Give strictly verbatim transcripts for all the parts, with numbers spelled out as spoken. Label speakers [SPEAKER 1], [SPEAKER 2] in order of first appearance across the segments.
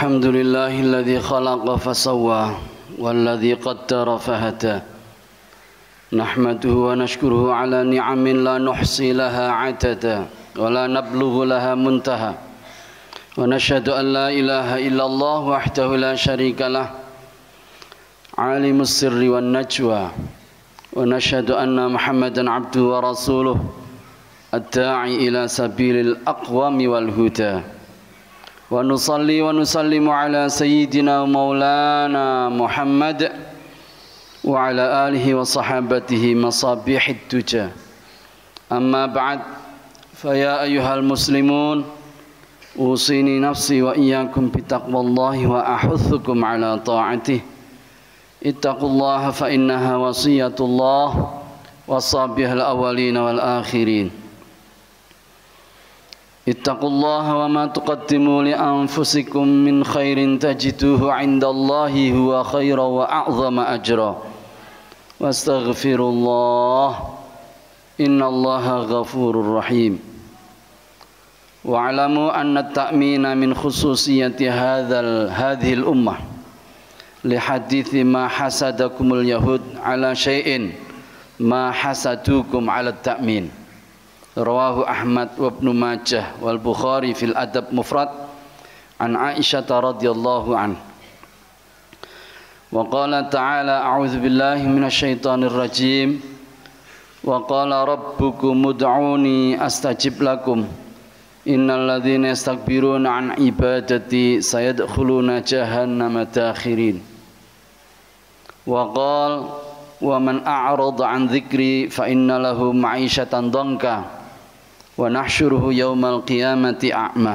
[SPEAKER 1] الحمد لله الذي خلق فسوى والذي قدر فهدى نحمده ونشكره على نعم لا نحصي لها عددا ولا نبلغ لها منتهى ونشهد أن لا إله إلا الله وحده لا شريك له عالم السر والنجوى ونشهد أن محمدا عبده ورسوله الداعي إلى سبيل الأقوام والهدى ونصلي ونسلم على سيدنا ومولانا محمد وعلى آله وصحابته مصابيح الدجى أما بعد فيا أيها المسلمون أوصيني نفسي وإياكم بتقوى الله وأحثكم على طاعته اتقوا الله فإنها وصية الله وصى بها الأولين والآخرين اتقوا الله وما تقدموا لأنفسكم من خير تجدوه عند الله هو خيرا وأعظم أجرا واستغفروا الله إن الله غفور رحيم واعلموا أن التأمين من خصوصية هذا هذه الأمة لحديث ما حسدكم اليهود على شيء ما حسدوكم على التأمين رواه أحمد وابن ماجه والبخاري في الأدب مفرد عن عائشة رضي الله عنه وقال تعالى أعوذ بالله من الشيطان الرجيم وقال ربكم ادعوني أستجب لكم إن الذين يستكبرون عن عبادتي سيدخلون جهنم داخرين وقال ومن أعرض عن ذكري فإن له معيشة ضنكا ونحشره يوم القيامة أعمى.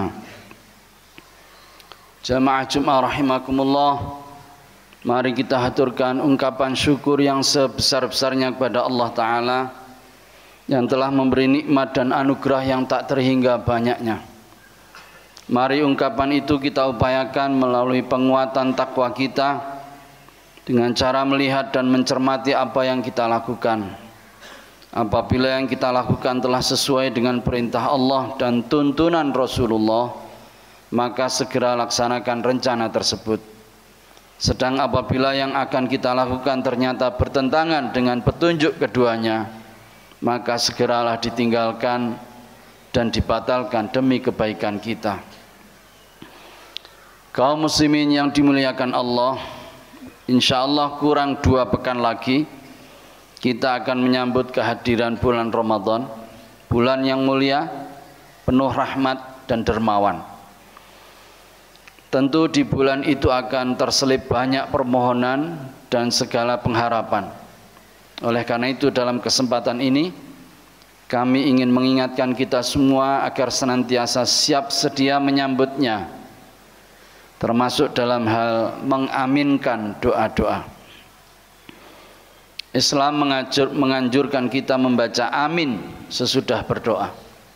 [SPEAKER 1] Jamaah Jumat rahimakumullah, mari kita haturkan ungkapan syukur yang sebesar-besarnya kepada Allah Ta'ala yang telah memberi nikmat dan anugerah yang tak terhingga banyaknya. Mari ungkapan itu kita upayakan melalui penguatan takwa kita dengan cara melihat dan mencermati apa yang kita lakukan. Apabila yang kita lakukan telah sesuai dengan perintah Allah dan tuntunan Rasulullah, maka segera laksanakan rencana tersebut. Sedang apabila yang akan kita lakukan ternyata bertentangan dengan petunjuk keduanya, maka segeralah ditinggalkan dan dibatalkan demi kebaikan kita. Kaum muslimin yang dimuliakan Allah, insyaallah kurang dua pekan lagi kita akan menyambut kehadiran bulan Ramadan, bulan yang mulia, penuh rahmat dan dermawan. Tentu di bulan itu akan terselip banyak permohonan dan segala pengharapan. Oleh karena itu dalam kesempatan ini kami ingin mengingatkan kita semua agar senantiasa siap sedia menyambutnya, termasuk dalam hal mengaminkan doa-doa. Islam mengajar, menganjurkan kita membaca amin sesudah berdoa.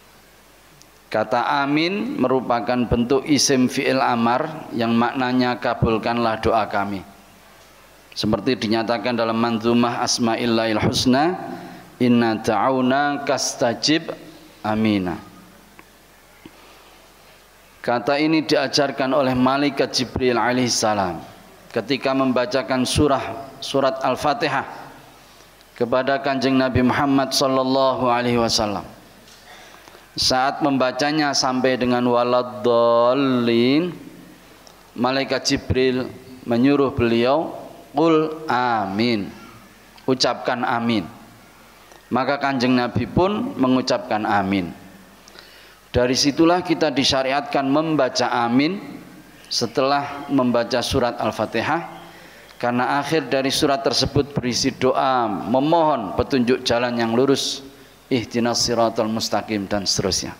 [SPEAKER 1] Kata amin merupakan bentuk isim fi'il amar yang maknanya kabulkanlah doa kami. Seperti dinyatakan dalam manzumah Asma'illahil Husna, inna ta'awna kastajib amina. Kata ini diajarkan oleh malaikat Jibril alaihissalam ketika membacakan surah surat Al-Fatihah kepada Kanjeng Nabi Muhammad sallallahu alaihi wasallam. Saat membacanya sampai dengan waladdallin, malaikat Jibril menyuruh beliau qul amin, ucapkan amin. Maka Kanjeng Nabi pun mengucapkan amin. Dari situlah kita disyariatkan membaca amin setelah membaca surat Al-Fatihah, karena akhir dari surat tersebut berisi doa memohon petunjuk jalan yang lurus, ihdinas siratal mustaqim dan seterusnya.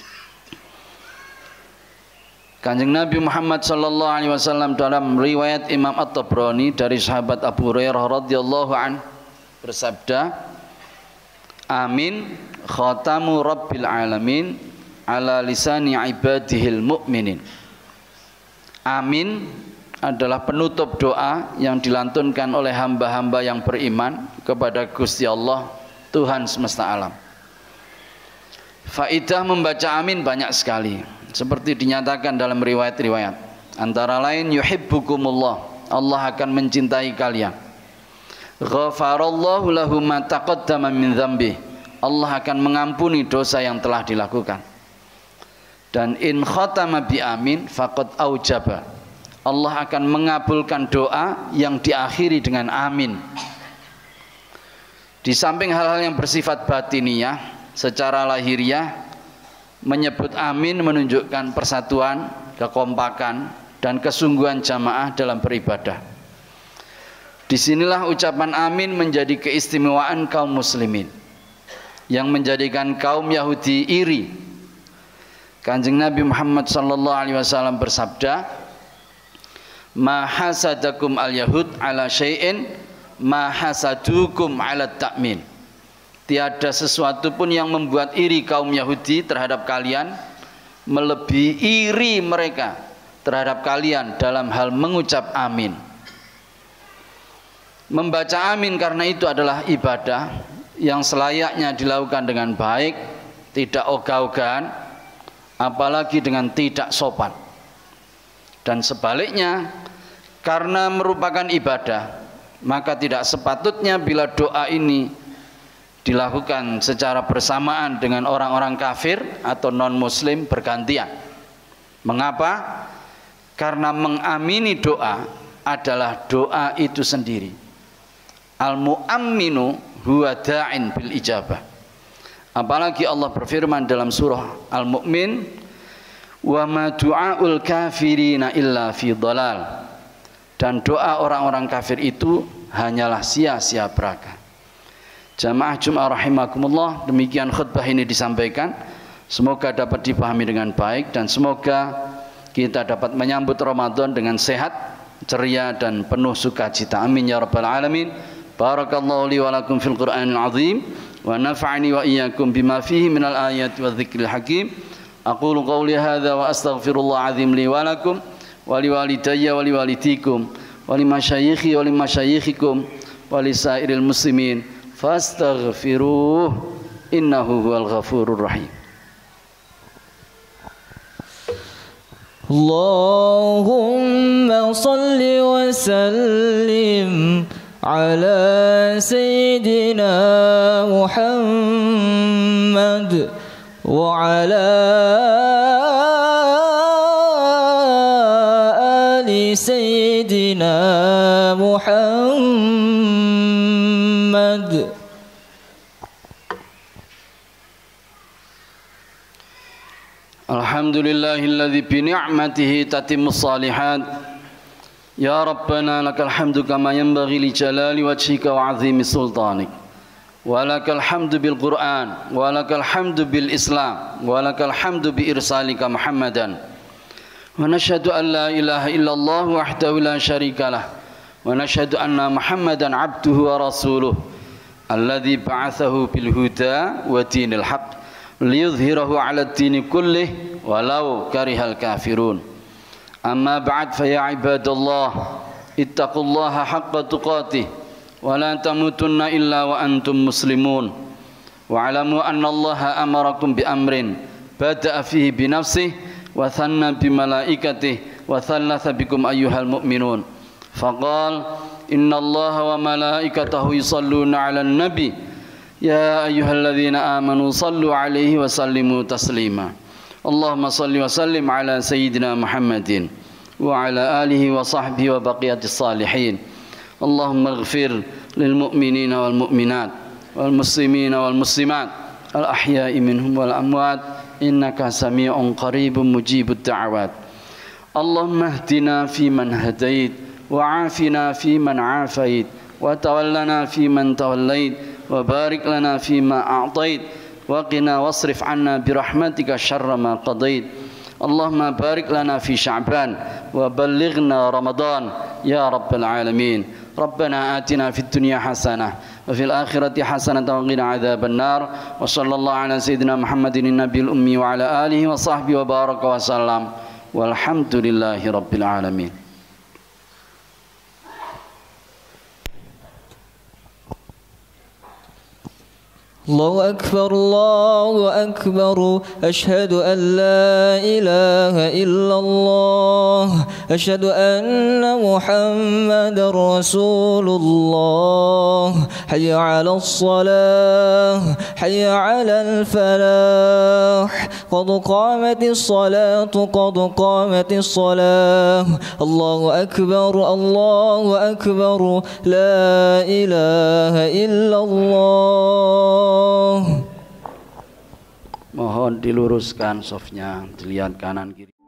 [SPEAKER 1] Kanjeng Nabi Muhammad sallallahu alaihi wasallam dalam riwayat Imam At-Tabrani dari sahabat Abu Hurairah radhiyallahu an bersabda, amin khatamu rabbil alamin ala lisani ibadihil mu'minin. Amin adalah penutup doa yang dilantunkan oleh hamba-hamba yang beriman kepada Gusti Allah, Tuhan semesta alam. Faidah membaca amin banyak sekali, seperti dinyatakan dalam riwayat-riwayat. Antara lain yuhibbukumullah, Allah akan mencintai kalian. Ghafarallahu lahu ma taqaddama min dzambi, Allah akan mengampuni dosa yang telah dilakukan. Dan in khatama bi amin faqad aujaba, Allah akan mengabulkan doa yang diakhiri dengan amin. Di samping hal-hal yang bersifat batiniyah, secara lahiriah menyebut amin menunjukkan persatuan, kekompakan dan kesungguhan jamaah dalam beribadah. Disinilah ucapan amin menjadi keistimewaan kaum muslimin yang menjadikan kaum Yahudi iri. Kanjeng Nabi Muhammad sallallahu alaihi wasallam bersabda, "Ma hasadakum al-yahud ala syai'in ma hasadukum ala ta'min." Tiada sesuatu pun yang membuat iri kaum Yahudi terhadap kalian melebihi iri mereka terhadap kalian dalam hal mengucap amin. Membaca amin karena itu adalah ibadah yang selayaknya dilakukan dengan baik, tidak ogah-ogahan, apalagi dengan tidak sopan. Dan sebaliknya, karena merupakan ibadah, maka tidak sepatutnya bila doa ini dilakukan secara bersamaan dengan orang-orang kafir atau non-muslim bergantian. Mengapa? Karena mengamini doa adalah doa itu sendiri. Al-mu'amminu huwa da'in bil ijabah. Apalagi Allah berfirman dalam surah Al-Mu'min, wa ma du'aul kafirina illa fi dhalal. Dan doa orang-orang kafir itu hanyalah sia-sia belaka. Jamaah Jumat rahimakumullah, demikian khutbah ini disampaikan. Semoga dapat dipahami dengan baik dan semoga kita dapat menyambut Ramadan dengan sehat, ceria dan penuh sukacita. Amin ya rabbal alamin. Barakallahu li wa lakum fil Qur'anil azim wa nafa'ani wa iyyakum bima fihi minal ayati wadh-dhikril hakim. Aqulu qawli hadza wa astaghfirullah azim li wa lakum wa liwalidayya wa liwalidikum wa limasyayikhi wa limasyayikhikum wa lisairil muslimin fastaghfiruh innahu huwal ghafurur rahim.
[SPEAKER 2] Allahumma salli wa sallim ala sayyidina Muhammad wa ala ali sayyidina Muhammad.
[SPEAKER 1] Alhamdulillahilladzi bi ni'matihi tatimmus shalihat. Ya Rabbana lakal hamdu kama yanbaghi li jalali wajhika wa 'azimi sultanik. Wa lakal hamdu bil Qur'an wa lakal hamdu bil Islam wa lakal hamdu bi irsalika Muhammadan. Wa nashhadu an la ilaha illallah wahdahu la syarika lah. Wa nashhadu anna Muhammadan 'abduhu wa rasuluh alladzi ba'athahu bil huda wa dinil haqq liyudhhirahu 'ala ad-dini kullih walau karihal kafirun. Amma ba'd fa ya ibadallah ittaqullaha haqqa tuqatih wa la tamutunna illa wa antum muslimun wa alamu anna Allaha amarakum bi amrin bada'a fihi bi nafsihi wa thanna bi malaikatihi wa thalatha bikum ayyuhal mu'minun faqala inna Allaha wa malaikatahu yusalluna 'alan nabi ya ayyuhalladzina amanu sallu 'alaihi wa sallimu taslima. Allahumma salli wa sallim ala sayyidina Muhammadin wa ala alihi wa sahbihi wa baqiyatis salihin. Allahumma ighfir lil mu'minina wal mu'minat wal muslimina wal muslimat al ahya'i minhum wal amwat innaka sami'un qaribun mujibud da'awat. Allahumma ihdina fi man hadait wa 'afina fi man 'afait wa tawallana fi man tawallait wa barik lana fi ma a'tait وقنا واصرف عنا برحمتك شر ما قضيت. اللهم بارك لنا في شعبان وبلغنا رمضان يا رب العالمين. ربنا آتنا في الدنيا حسنة وفي الآخرة حسنة وقنا عذاب النار. وصلى الله على سيدنا محمد النبي الأمي وعلى آله وصحبه وبارك وسلم والحمد لله رب العالمين.
[SPEAKER 2] الله أكبر الله أكبر أشهد أن لا إله إلا الله أشهد أن محمد رسول الله حي على الصلاة حي على الفلاح قد قامت الصلاة قد قامت الصلاة الله أكبر الله أكبر لا إله إلا الله.
[SPEAKER 1] Mohon diluruskan softnya, dilihat kanan kiri.